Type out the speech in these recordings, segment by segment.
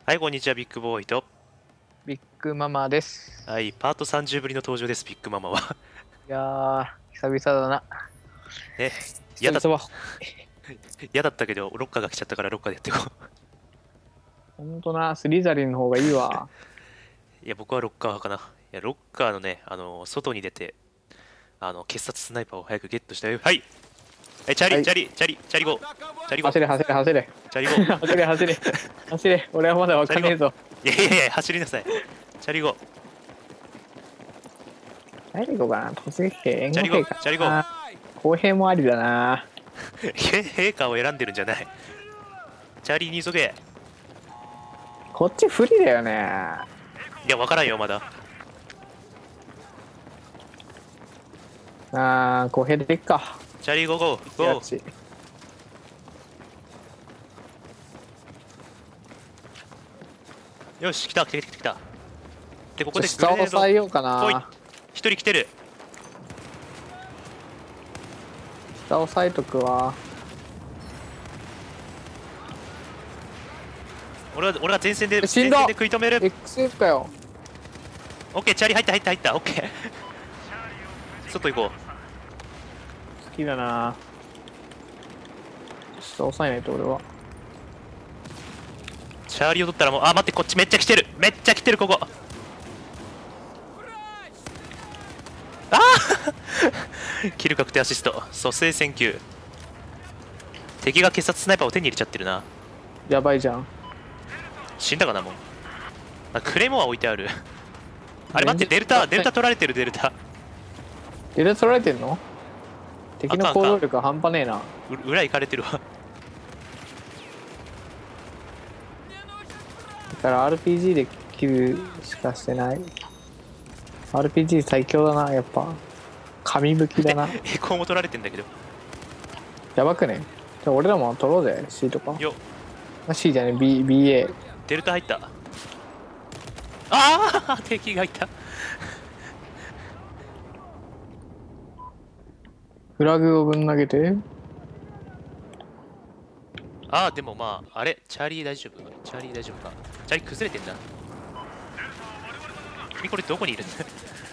はい、こんにちは、ビッグボーイと。 ビッグママです。 はい、パート30ぶりの登場です、ビッグママは。 いやー、久々だな。 ね、嫌だ、 久々は。 嫌だったけど、ロッカーが来ちゃったからロッカーでやっていこほんとな、スリザリンの方がいいわ。 う。いや、僕はロッカー派かな。いや、ロッカーのね、外に出て、傑殺スナイパーを早くゲットしたよ。はい、はい、チャリ、 はい。 チャリ、チャリ、チャリゴ、チャリゴ、 走れ、走れ、走れ。 チャリゴ。 走れ、走れ。走れ。俺はまだわかんねえぞ。 いやいやいや、走りなさい。チャリゴ、 何で行こうかな。突撃兵、援チャリゴ、 護兵かチャリゴ。 な。公平もありだな。 陛下を選んでるんじゃない。チャリに急げ。 こっち不利だよね。 いや、わからんよ、まだ。 公平でいっか。 チャリゴゴー、ゴー。 やち。 よし、来た、来た、来た、来た。で、ここでグ下をレネード抑えようかぽい。 な。 一人来てる。 下を抑えとくわ。 俺は前線で死んだ食い止める。 XF かよ。 オッケー、チャリ入った入った入った。オッケー。外行こ好きだな。下を抑えないと俺は。 う。チャーリーを取ったらもう、あ、待って、こっちめっちゃ来てる、めっちゃ来てる。ここあーキル確定アシスト、蘇生選球。敵が傑殺スナイパーを手に入れちゃってるな。 やばいじゃん。 死んだかな、もう。あ、クレモア置いてある。あれ待って、デルタ取られてる。デルタデルタ取られてんの？敵の行動力は半端ねえな。 裏行かれてるわ。 だから RPG でキルしかしてない。RPG 最強だな、やっぱ。神武器だな。 エコーも取られてんだけど。 やばくね？じゃあ俺らも取ろうぜ、C とか。 よ、 C じゃね、BA。 デルタ入った。ああ、敵がいた。 フラグをぶん投げて。 ああ、でもまあ、あれ、チャーリー大丈夫？チャーリー大丈夫か？チャーリー崩れてんだ。君これどこにいるんだ？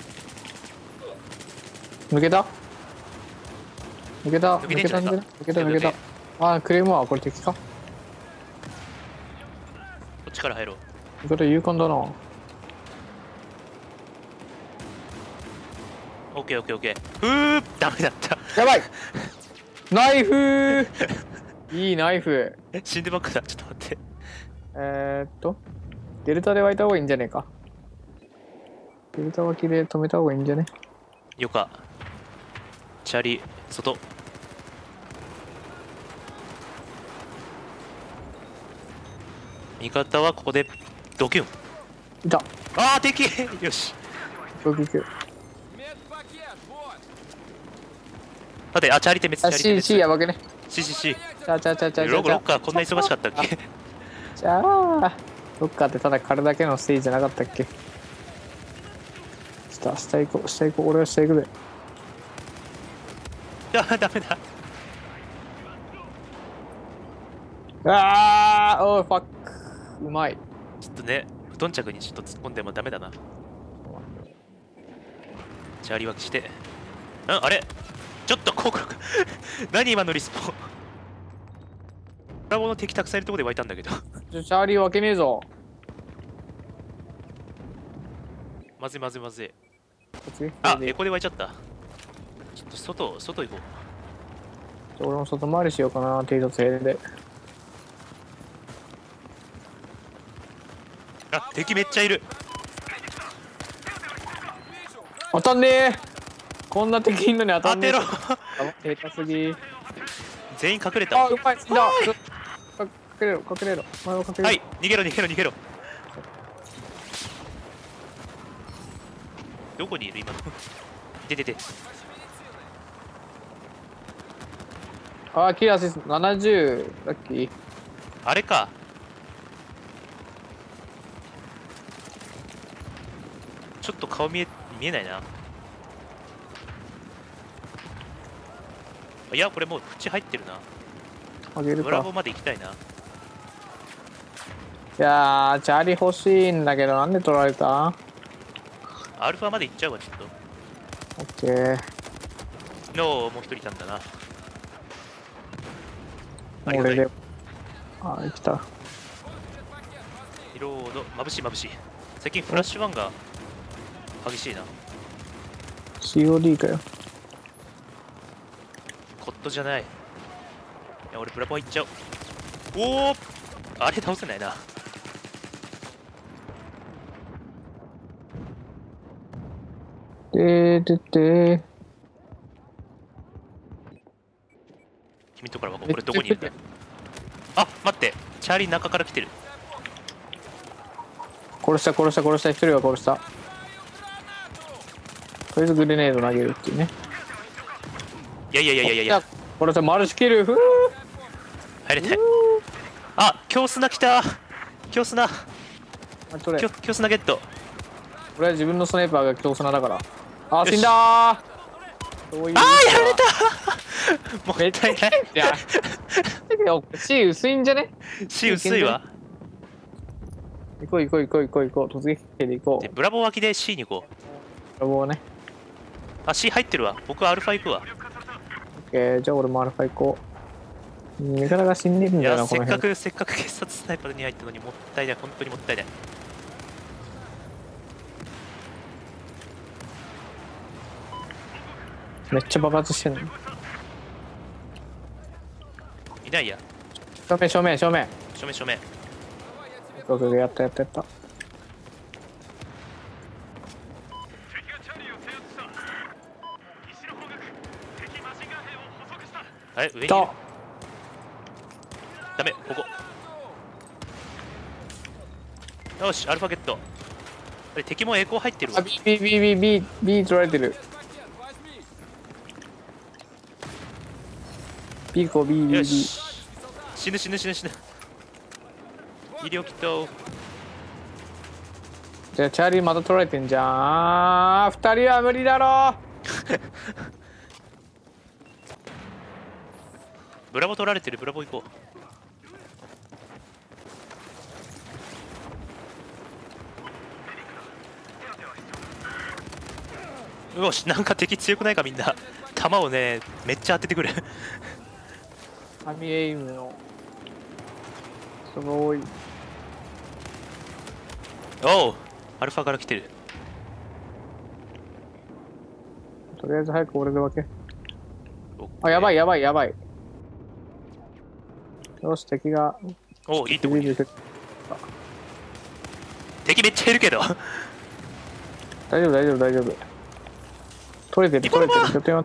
抜けた抜けた抜けてんじゃないか。 抜けた抜けた。クレームはこれ敵か？ こっちから入ろう。 これ勇敢だな。 オッケーオッケーオッケー。ダメだった。 やばいナイフいいナイフ。 死んでばっかだ。ちょっと待って。 デルタで湧いた方がいいんじゃねえか。デルタ脇で止めた方がいいんじゃね？ よか。チャーリー、外。味方はここでドキュン。 いた。 ああ、敵よし。 行く。 待って、あ、チャーリー点滅。チャーリー点滅。 C やばくね。 C。 ちゃロッカーこんな忙しかったっけ？ じゃあロッカーってただ狩るだけのステージじゃなかったっけ？下行こう俺は下行くぜ。 いや、ダメだ。 おいファック。うまい。 ちょっとね、不頓着にちょっと突っ込んでもダメだな。チャーリー脇して。あれちょっとここ何今のリスポン。ブラボーの敵たくさんいるところで湧いたんだけど。 チャーリー分けねえぞ。 まずい。 あ、 エコで湧いちゃった。ちょっと外行こう。 俺も外回りしようかな、偵察兵で。 あ、敵めっちゃいる。 当たんねえ。こんな敵いんのに当たんねえ。 当てろ。 下手すぎ。 全員隠れた。 うまい、死んだ。隠れろ。前を隠れろ。 はい、逃げろ。どこにいる今の？出て。 キラーアシスト70。ラッキー。 あれか。ちょっと顔見えないな。いや、これもう口入ってるな。 あげるか。 ブラボーまで行きたいな。 いやー、チャーリー欲しいんだけど、なんで取られた？オアルファまで行っちゃうわ、ちょっと。 ッケー。 のもう一人いたんだな。ありがたい。 俺で。あ、来た。 リロード、眩しい眩しい。最近フラッシュワンが激しいな。 COD かよ。 コットじゃない。いや、俺ブラボー行っちゃう。おお、あれ倒せないな。 で。 君んとこからはこれどこにいるんだ？あ、待って、チャーリー中から来てる。 殺した、一人は殺した。とりあえずグレネード投げるっていうね。 いや。 殺した、マルチキル。ふぅ入れて。あ、強砂来た。強砂。 取れ。 強砂ゲット。 俺は自分のスナイパーが強砂だから。あ、死んだー。そういうあー、やられた。もったいない。 いや、C 薄いんじゃね？ C 薄いわ。 行こう。突撃兵で行こう。 でブラボー脇で C に行こう。 ブラボーね。 あ、C 入ってるわ。僕はアルファ行くわ。 オッケー、じゃあ俺もアルファ行こう。味方が死んでるんいや、 だよな、こせっかの辺。 く傑殺スナイパーに入ったのにもったいない。本当にもったいない。 めっちゃ爆発してんの。 いないや。 正面。 正面。 やった。 あれ、上にいる。 とダメ、ここ。よし、アルファゲット。あれ、敵もエコー入ってるわ。 B 取られてる。B 行こう、B。 よし。死ぬ。医療キット。 じゃあチャーリーまた取られてんじゃん。二人は無理だろ。 ブラボー取られてる。ブラボー行こう。よし、なんか敵強くないかみんな。弾をね、めっちゃ当ててくる。 神エイムの。すごい。 おう、アルファから来てる。 とりあえず早く俺で分け。あ、やばい。よし、敵が。 おう、いいとこにいる。敵めっちゃいるけど。 大丈夫。取れてる。拠点は。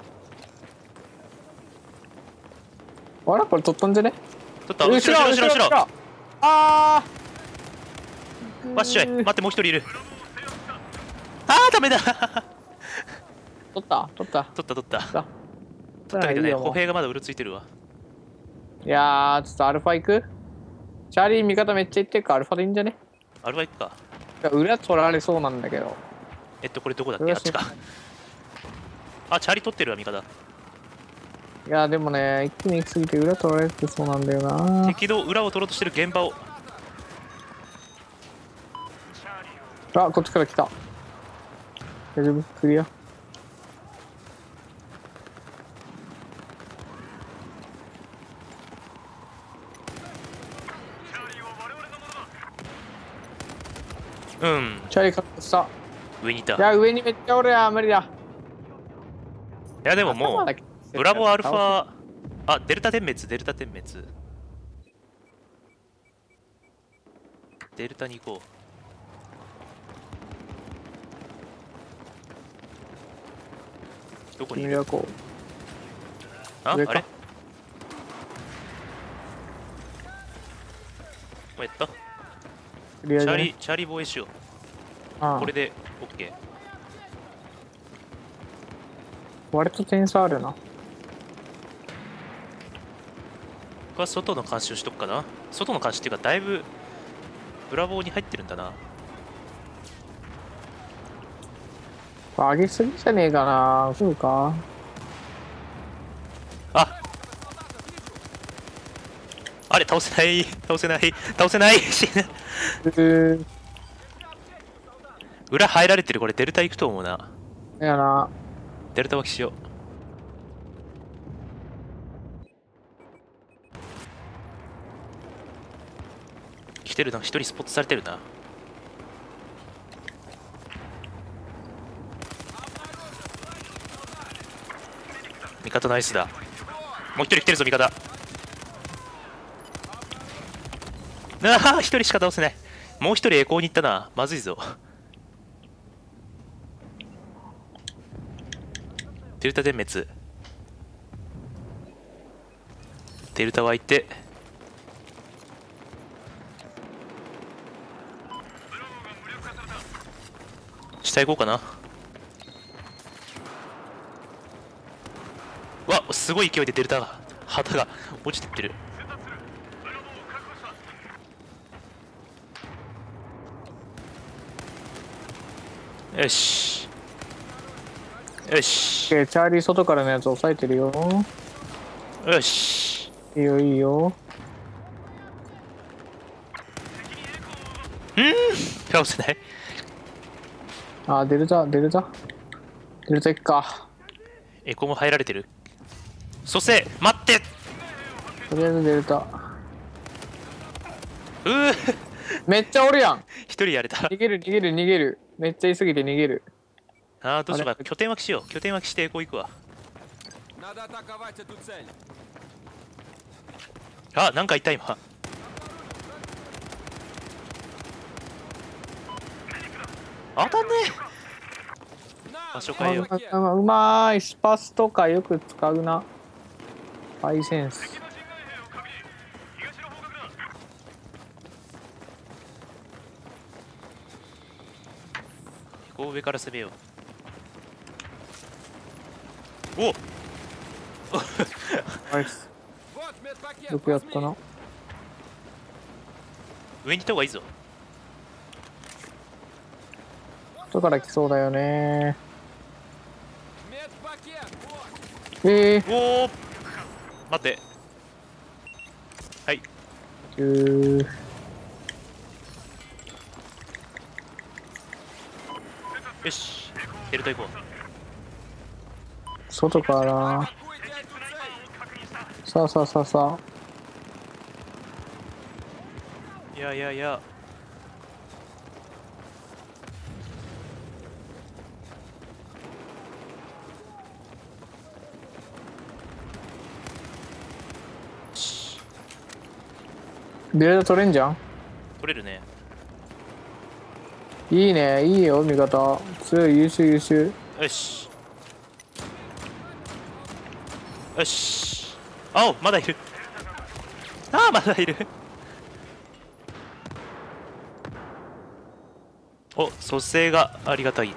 あらこれ取ったんじゃね？ 取った。後ろ。 あわっしょい。待って、もう一人いる。あー、ダメだ。 取った。 取ったけどね、歩兵がまだうろついてるわ。 いやー、ちょっとアルファ行く？チャーリー味方めっちゃ行ってるからアルファでいいんじゃね？ アルファ行くか。 いや裏取られそうなんだけど。 これどこだっけ？あっちか。あ、チャーリー取ってるわ、味方。 いやでもね、一気に行き過ぎて裏取られてそうなんだよな。 敵の裏を取ろうとしてる現場を。 あ、こっちから来た。大丈夫？クリア。 うん。 チャーリー勝った。 上にいた。 いや、上にめっちゃおるや、無理だ。 いやでももうブラボーアルファ、あ、デルタ点滅。デルタに行こう。どこにいる？ こあ、あれ？ 上かもうやった？ クリアじゃね？ チャーリー防衛しよう。 ああこれで OK。 割と点差あるな。 僕は外の監視をしとくかな。外の監視っていうかだいぶブラボーに入ってるんだな。 上げすぎじゃねえかな。そうか。 ああれ倒せない倒せない倒せない死ぬ。裏入られてる。これデルタ行くと思うな。 やな。 デルタ脇しよう。来てるな。一人スポットされてるな。味方ナイスだ。もう一人来てるぞ味方。ああ一人しか倒せない。もう一人エコーに行ったな。まずいぞ。デルタ全滅。デルタ湧いて下行こうかな。わすごい勢いでデルタが旗が落ちてってる。よしよしチャーリー外からのやつ押さえてるよ。 よし。 いいよいいよ。 倒せない。 あ、デルタデルタデルタ行くか。 エコも入られてる。蘇生待って。 とりあえずデルタ。めっちゃおるやん。 一人やれた。 逃げる逃げる逃げる。めっちゃ言い過ぎて逃げる。 ああどうしようか。拠点脇しよう。拠点脇してエコ行くわ。あなんかいた今。当たんねえ。場所変えよう。 うまい。スパスとかよく使うな。ハイセンス。 こう上から攻めよう。おナイス。よくやったな。 上に行った方がいいぞ。 後から来そうだよね。 おお待って。はいよしデルタ行こ外からさあさあさあさう。いやいやいやデルタ取れんじゃん。 取れるね。 いいねいいよ味方強い優秀優秀。 よしよし。あおまだいる。ああまだいる。お蘇生がありがたい。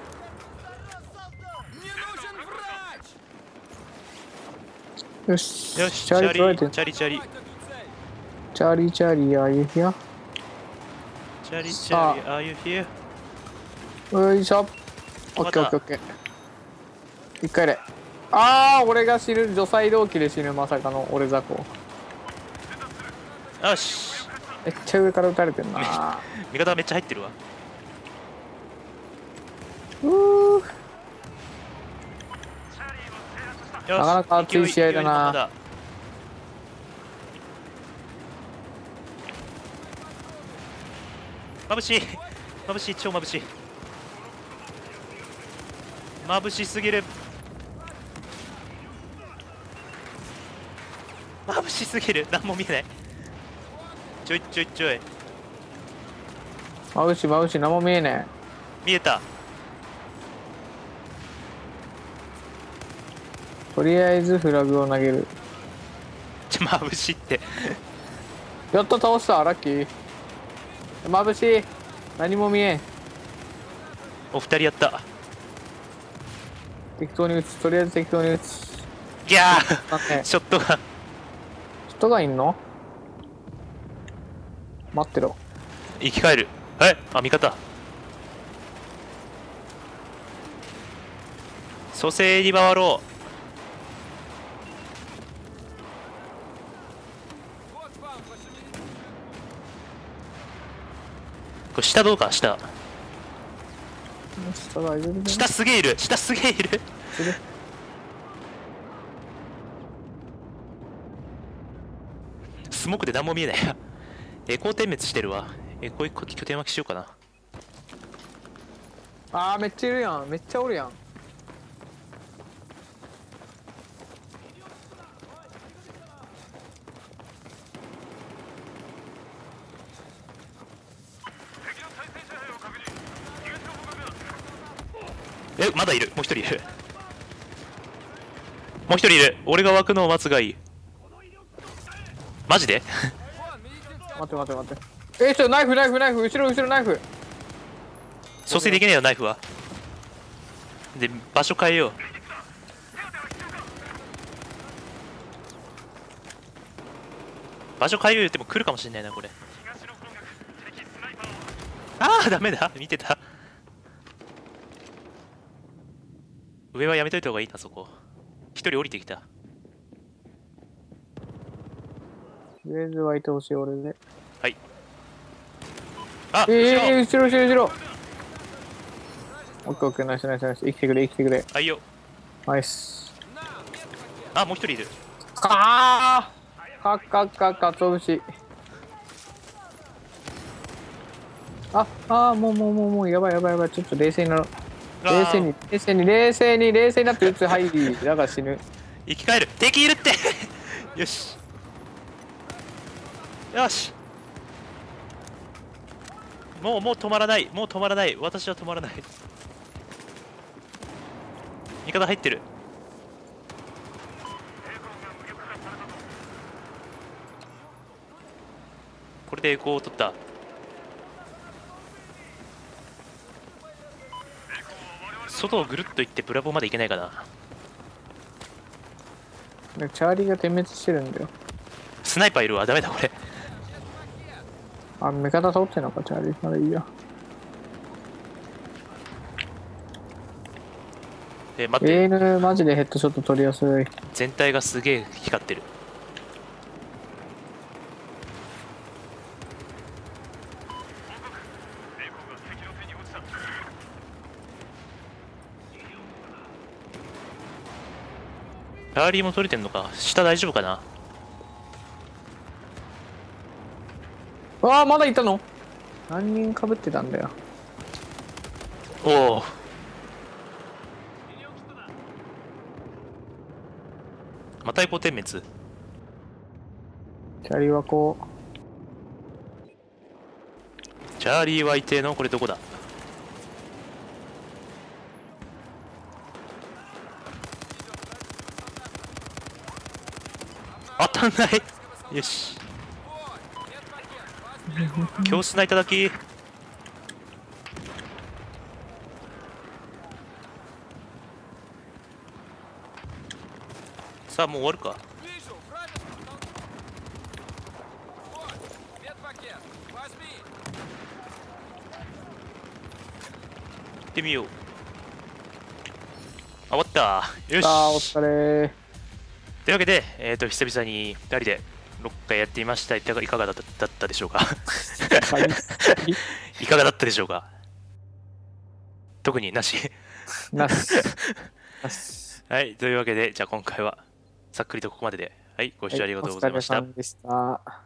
よしよしチャーリー取られてん。 チャリチャリチャーリーチャーリーああいう日や。 チャリチャリああいう日。 よいしょ。オッケーオッケーオッケー。一回で。ああ俺が死ぬ。除細動機で死ぬ。まさかの俺雑魚。 よしめっちゃ上から撃たれてんな。 味方めっちゃ入ってるわ。 うーよしなかなか熱い試合だな。 勢いのままだ。眩しい眩しい超眩しい眩しすぎる眩しすぎる。何も見えない。ちょいちょいちょい眩しい眩しい何も見えね見えた。 え。とりあえずフラグを投げる。 眩しいってやっと倒したラッキー。眩しい何も見えん。 お二人やった。 適当に撃つ。とりあえず適当に撃つ。 ギャあねーショットが人がいんの。待ってろ。 生き返る。あ味方蘇生に回ろう。 これ下どうか、下。 下大丈夫だよ。 下すげえいる、下すげえいる。スモークで何も見えないや。エコー点滅してるわ。エコー拠点巻きしようかな。 あーめっちゃいるやん、めっちゃおるやん。 え、まだいる。もう一人いる。もう一人いる。俺が湧くのを待つがいい。マジで待って待って待って。ちょ、ナイフナイフナイフ、後ろ後ろナイフ。 蘇生できねえよ、ナイフは。で、場所変えよう。場所変えよう言っても来るかもしれないな、これ。ああ、ダメだ。見てた。上はやめといた方がいいな、そこ。一人降りてきた。 とりあえず湧いてほしい、俺で。 はい。あ、 後ろ後ろ後ろ。オッケーオッケー、ナイスナイスナイス。生きてくれ生きてくれ。 はいよ。 ナイス。 あ、もう一人いる。 ああかつお節。もうやばいやばいやばい。ちょっと冷静になろう。冷静になって撃つ。はい、だから死ぬ。 生き返る。敵いるってよしよし。もう止まらない。もう止まらない。私は止まらない。味方入ってる。これでエコーを取った。外をぐるっと行ってブラボーまで行けないかな。 チャーリーが点滅してるんだよ。 スナイパーいるわ。ダメだこれ。 あ、味方通ってんのか、チャーリー。まだいいや。 待って。 AN マジでヘッドショット取りやすい。 全体がすげえ光ってる。チャーリーも取れてんのか。下大丈夫かな。 ああ、まだいたの？何人かぶってたんだよ。 おお。またエコー点滅。 チャーリーはこチャーリーはいてのこれどこだ。当たんない。よし。強スナいただき。さあもう終わるか。行ってみよう。あ、終わった。よし。 ああ、お疲れ。 というわけで、久々に2人で6回やってみました。いかがだったでしょうかいかがだったでしょうか。特になしなし。 はい、というわけで、じゃあ今回はさっくりとここまでで、はい、ご視聴ありがとうございました。 お疲れ様でした。